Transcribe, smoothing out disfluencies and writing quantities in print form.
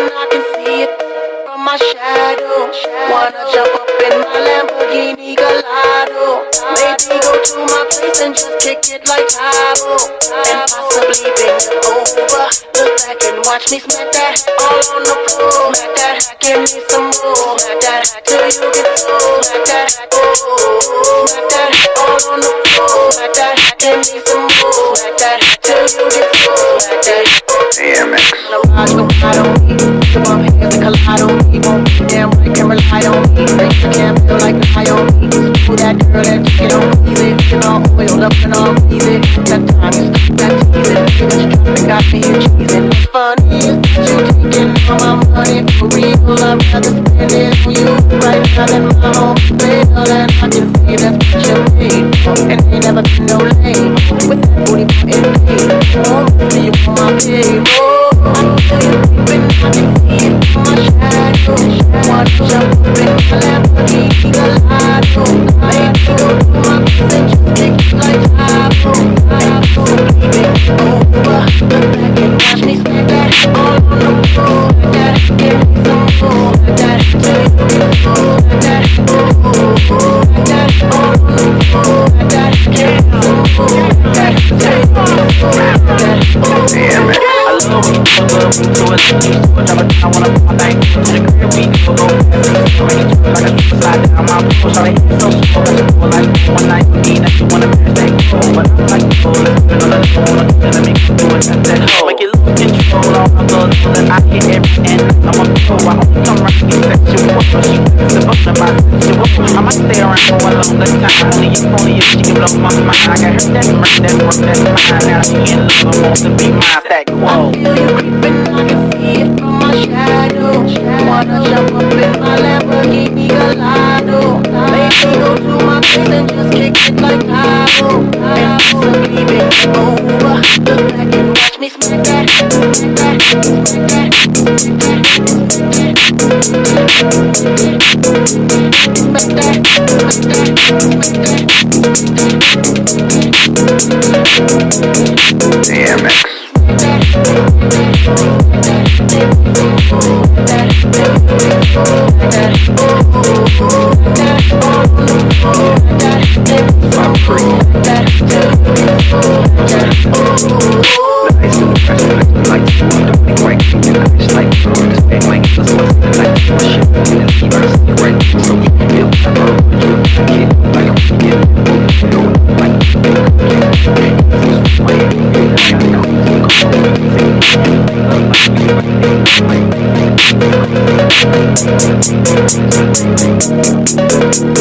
I can see it from my shadow. Wanna jump up in my Lamborghini Gallardo. Maybe go to my place and just kick it like Tahoe. And possibly bend it over. Look back and watch me smack that all on the floor. Smack that, give me some more. Smack that till you get full. Smack that, oh, smack that all on the floor. Smack that, give me some more. Smack that till you get full. Smack that. ARAMiX. The ride go ride on me. The bump heads that collide on me. Won't be damn right, can rely on me. Break the can't feel like a high on me. Who that girl that you get on easy. Get all oiled up and all easy. That time you stop that teasing. This traffic got me a cheesing. What's funny is that you taking all my money for real. I'd rather spend it on you right now than my home bill. And I can see that's what you made. And ain't never been no lame. With that booty getting paid. Oh, do you want my babe? Oh, I feel you creeping. I can see it from my shadow. Wanna jump up in my Lamborghini Gallardo. Maybe go to my place and just kick it like Tahoe. And possibly bend it over. Look back and watch me smack that all on the floor. Like that, give me some more. Like that, till you get full. Like that, oh, like that, all on the floor. Like that, give me some more. Like that, till you get full. Like that, ARAMiX. I love when you do it, drop it down, wanna put my thing to the crib, we go go make it like a slide down my push, I hit so slow, that's cool, like one night with me, that you wanna marry that cool, but I like to go, let's spin on the phone, let me do it, that's that hoe, make it lose control, all my blood, so that I hit every end, I'm on the go, I hope you come right, get sexual, so she puts the button in my sexual, I might stay around for a long time, only if she can blow my mind, I got her that murk, that's mine, now she in love, wants to be my that quo. I feel you creeping, I can see it from my shadow. Wanna jump up in my Lamborghini Gallardo. Maybe go to my place and just kick it like Tahoe. And possibly bend it over. Look back and watch me smack that, smack that, smack that, smack that, smack that, smack that, ARAMiX. Like